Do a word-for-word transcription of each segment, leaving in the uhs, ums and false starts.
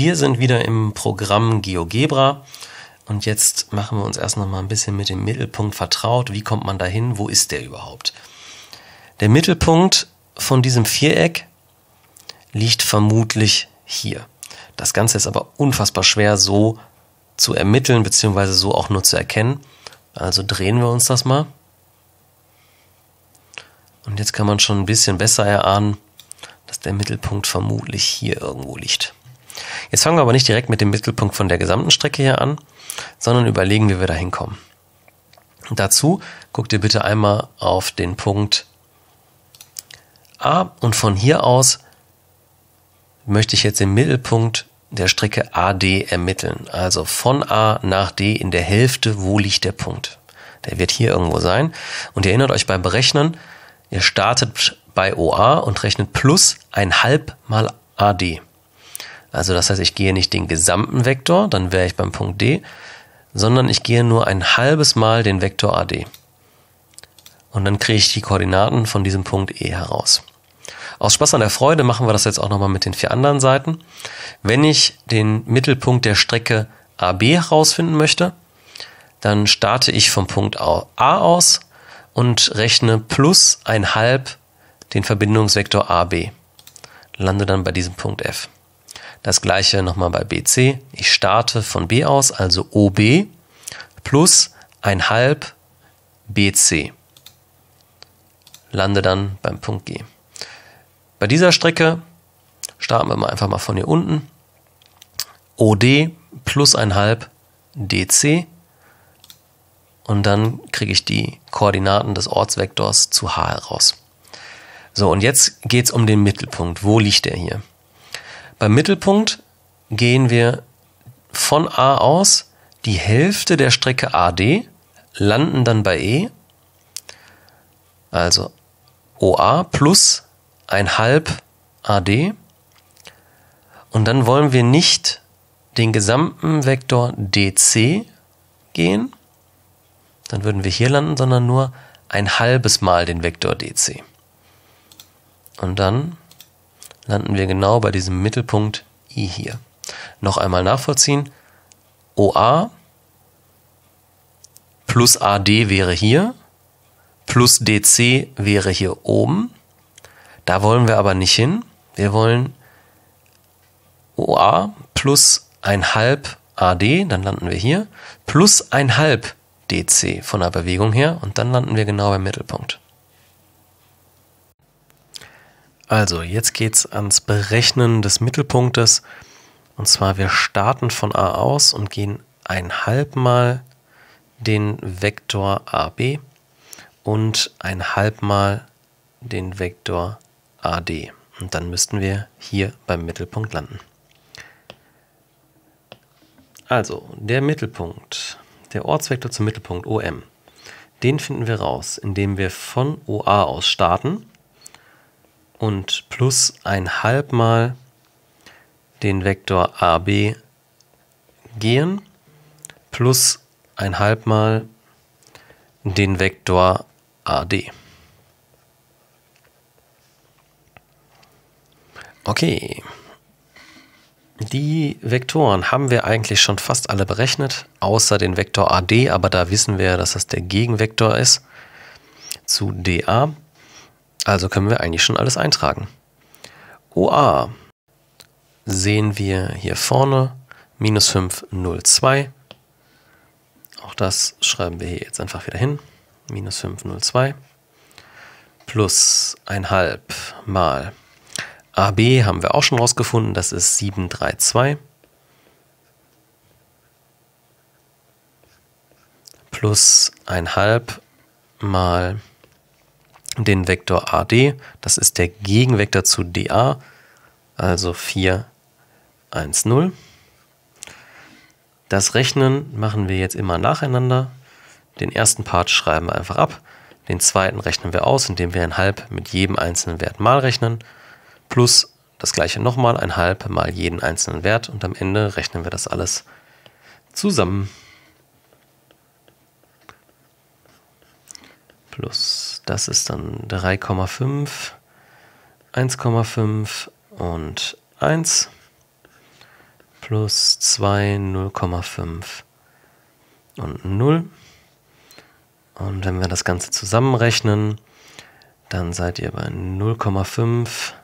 Wir sind wieder im Programm GeoGebra und jetzt machen wir uns erst noch mal ein bisschen mit dem Mittelpunkt vertraut. Wie kommt man dahin? Wo ist der überhaupt? Der Mittelpunkt von diesem Viereck liegt vermutlich hier. Das Ganze ist aber unfassbar schwer so zu ermitteln, beziehungsweise so auch nur zu erkennen. Also drehen wir uns das mal. Und jetzt kann man schon ein bisschen besser erahnen, dass der Mittelpunkt vermutlich hier irgendwo liegt. Jetzt fangen wir aber nicht direkt mit dem Mittelpunkt von der gesamten Strecke hier an, sondern überlegen, wie wir da hinkommen. Und dazu guckt ihr bitte einmal auf den Punkt A und von hier aus möchte ich jetzt den Mittelpunkt der Strecke A D ermitteln. Also von A nach D in der Hälfte, wo liegt der Punkt? Der wird hier irgendwo sein. Und ihr erinnert euch beim Berechnen, ihr startet bei O A und rechnet plus ein halb mal A D. Also das heißt, ich gehe nicht den gesamten Vektor, dann wäre ich beim Punkt D, sondern ich gehe nur ein halbes Mal den Vektor A D. Und dann kriege ich die Koordinaten von diesem Punkt E heraus. Aus Spaß an der Freude machen wir das jetzt auch nochmal mit den vier anderen Seiten. Wenn ich den Mittelpunkt der Strecke A B herausfinden möchte, dann starte ich vom Punkt A aus und rechne plus ein halb den Verbindungsvektor A B. Lande dann bei diesem Punkt F. Das gleiche nochmal bei B C. Ich starte von B aus, also O B, plus ein halb B C. Lande dann beim Punkt G. Bei dieser Strecke starten wir mal einfach mal von hier unten. O D plus ein halb D C. Und dann kriege ich die Koordinaten des Ortsvektors zu H heraus. So, und jetzt geht es um den Mittelpunkt. Wo liegt der hier? Beim Mittelpunkt gehen wir von A aus die Hälfte der Strecke A D, landen dann bei E, also O A plus ein halb A D. Und dann wollen wir nicht den gesamten Vektor D C gehen, dann würden wir hier landen, sondern nur ein halbes Mal den Vektor D C. Und dann landen wir genau bei diesem Mittelpunkt I hier. Noch einmal nachvollziehen. O A plus A D wäre hier, plus D C wäre hier oben. Da wollen wir aber nicht hin. Wir wollen O A plus ein halb A D, dann landen wir hier, plus ein halb D C von der Bewegung her und dann landen wir genau beim Mittelpunkt. Also, jetzt geht es ans Berechnen des Mittelpunktes. Und zwar, wir starten von A aus und gehen ein halb Mal den Vektor A B und ein halb Mal den Vektor A D. Und dann müssten wir hier beim Mittelpunkt landen. Also, der Mittelpunkt, der Ortsvektor zum Mittelpunkt O M, den finden wir raus, indem wir von O A aus starten und plus ein halb Mal den Vektor A B gehen, plus ein halb Mal den Vektor A D. Okay, die Vektoren haben wir eigentlich schon fast alle berechnet, außer den Vektor A D, aber da wissen wir, dass das der Gegenvektor ist zu D A. Also können wir eigentlich schon alles eintragen. O A sehen wir hier vorne, minus fünf, null, zwei. Auch das schreiben wir hier jetzt einfach wieder hin, minus fünf, null, zwei. Plus ein halb mal A B haben wir auch schon rausgefunden, das ist sieben, drei, zwei. Plus ein halb mal den Vektor A D, das ist der Gegenvektor zu D A, also vier, eins, null. Das Rechnen machen wir jetzt immer nacheinander. Den ersten Part schreiben wir einfach ab, den zweiten rechnen wir aus, indem wir ein halb mit jedem einzelnen Wert mal rechnen, plus das gleiche nochmal, ein halb mal jeden einzelnen Wert und am Ende rechnen wir das alles zusammen. Plus, das ist dann drei Komma fünf, eins Komma fünf und eins. plus zwei, null Komma fünf und null. Und wenn wir das Ganze zusammenrechnen, dann seid ihr bei null Komma fünf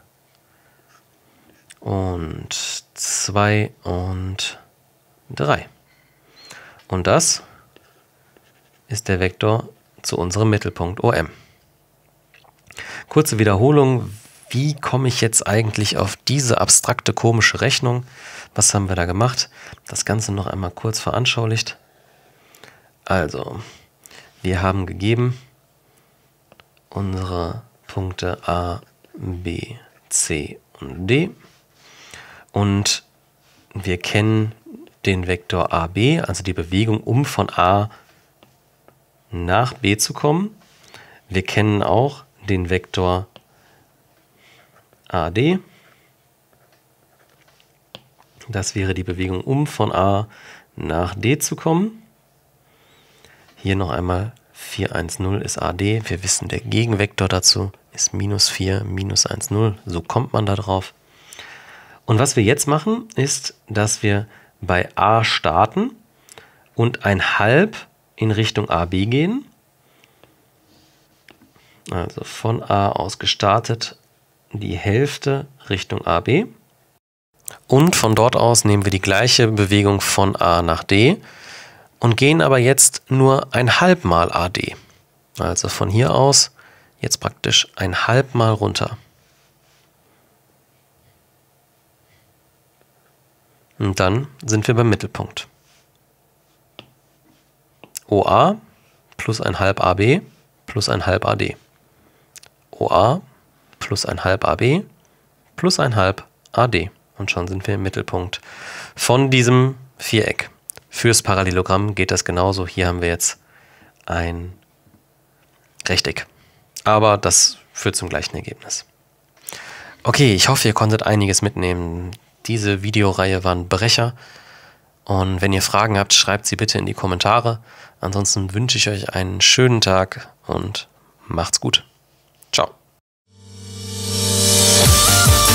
und zwei und drei. Und das ist der Vektor zu unserem Mittelpunkt O M. Kurze Wiederholung, wie komme ich jetzt eigentlich auf diese abstrakte, komische Rechnung? Was haben wir da gemacht? Das Ganze noch einmal kurz veranschaulicht. Also, wir haben gegeben unsere Punkte A, B, C und D und wir kennen den Vektor A B, also die Bewegung, um von A nach B zu kommen. Wir kennen auch den Vektor A D. Das wäre die Bewegung, um von A nach D zu kommen. Hier noch einmal vier, eins, null ist A D. Wir wissen, der Gegenvektor dazu ist minus vier, minus eins, null. So kommt man da drauf. Und was wir jetzt machen, ist, dass wir bei A starten und ein halb in Richtung A B gehen. Also von A aus gestartet die Hälfte Richtung A B. Und von dort aus nehmen wir die gleiche Bewegung von A nach D und gehen aber jetzt nur ein halb Mal A D. Also von hier aus jetzt praktisch ein halb Mal runter. Und dann sind wir beim Mittelpunkt. O A plus ein halb A B plus ein halb A D. O A plus ein halb A B plus ein halb A D. Und schon sind wir im Mittelpunkt von diesem Viereck. Fürs Parallelogramm geht das genauso. Hier haben wir jetzt ein Rechteck. Aber das führt zum gleichen Ergebnis. Okay, ich hoffe, ihr konntet einiges mitnehmen. Diese Videoreihe war ein Brecher. Und wenn ihr Fragen habt, schreibt sie bitte in die Kommentare. Ansonsten wünsche ich euch einen schönen Tag und macht's gut. Ciao.